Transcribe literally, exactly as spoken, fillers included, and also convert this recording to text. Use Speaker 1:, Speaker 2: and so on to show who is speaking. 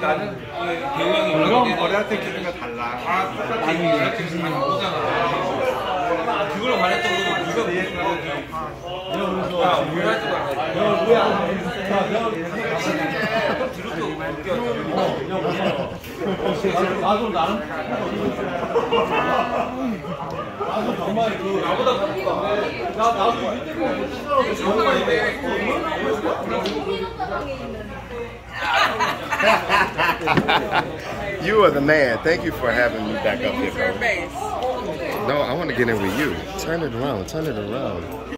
Speaker 1: 나는 대형이
Speaker 2: 그럼 어렸을 때 기준과 달라.
Speaker 1: 다 똑같이 이렇게 다 나오잖아. 그걸 말했던 거도 네가 무슨 거지? 야, 오해하지도 않아.
Speaker 2: 야, 뭐야?
Speaker 1: 들어도 웃겨.
Speaker 2: 나도 나는 나도 정말 그
Speaker 1: 나보다 바쁘다.
Speaker 2: 나 나도 유튜브
Speaker 1: 정말인데.
Speaker 3: You are the man. Thank you for having me back up here, bro. No, I want to get in with you. Turn it around. Turn it around.